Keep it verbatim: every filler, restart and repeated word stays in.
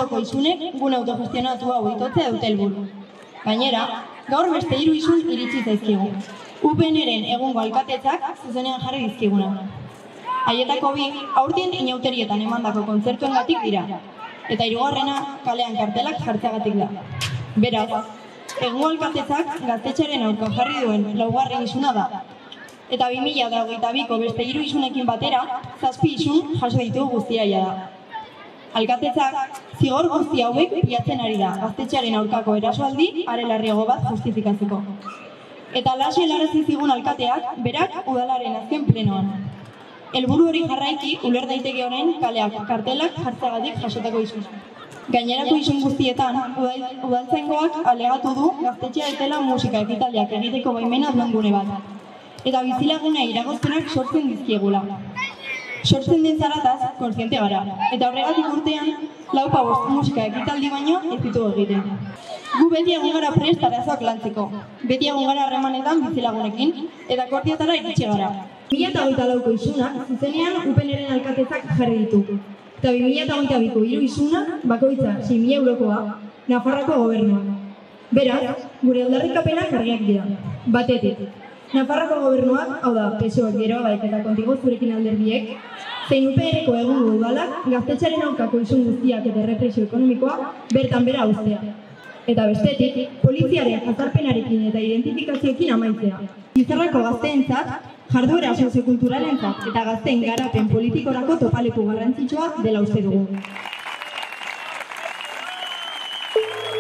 arloko isunek gune autogestionatu hau itotzea dute helburu. Gainera, gaur beste hiru isun iritsi zaizkigu. U P N-ren egungo alkatetzak zuzenean jarri dizkiguna. Haietako bi, aurten inauterietan emandako kontzertuengatik dira, eta hirugarrena kalean kartelak jartzeagatik da. Beraz, egungo alkatetzak gaztetxearen aurka jarri duen laugarren isuna da, eta bi mila hogeita biko beste hiru isunekin batera, zazpi isun jaso ditugu guztiaia da. Alkatetzak zigor guzti hauek pilatzen ari da gaztetxearen aurkako erasoaldi are larriago bat justifikatzeko. Eta halaxe helarazi zigun alkateak berak udalaren azken plenoan. Helburu hori jarraiki uler daiteke orain kaleak kartelak jartzeagatik jasotako isuna. Gainerako isun guztietan, udaltzaingoak alegatu du gaztetxea dela musika ekitaldiak egiteko baimena duen gune bat. Eta bizilagunei eragozpenak sortzen dizkiegula. Sortzen den zarataz, kontziente gara. Eta horregatik urtean, laupa bost musika ekitaldi baino ez ditu egiten. Gu beti egon gara prest arazoak lantzeko. Beti egon gara harremanetan bizilagunekin, eta akordiotara iritsi gara. bi mila hogeita lauko isunak zuzenean U P N-ren alkatetzak jarri ditu. Eta bi mila hogeita biko hiru isuna, bakoitza sei mila eurokoa, Nafarroako gobernuak. Beraz, gure aldarrikapenak argiak dira. Batetik, Nafarroako gobernuak, hau da, P S O-ak gero baik eta kontigo zurekin alderdiek, zein U P N-ko egungo udalak gaztetxearen aurkako isun guztiak eta errepresio ekonomikoa bertan bera uztea. Eta bestetik, poliziaren jazarpenarekin eta identifikazioekin amaitzea. Gizarrako gazteentzat, jarduera soziokulturalentzat eta gazteen garapen politikorako topaleku garrantzitsua dela uste dugu.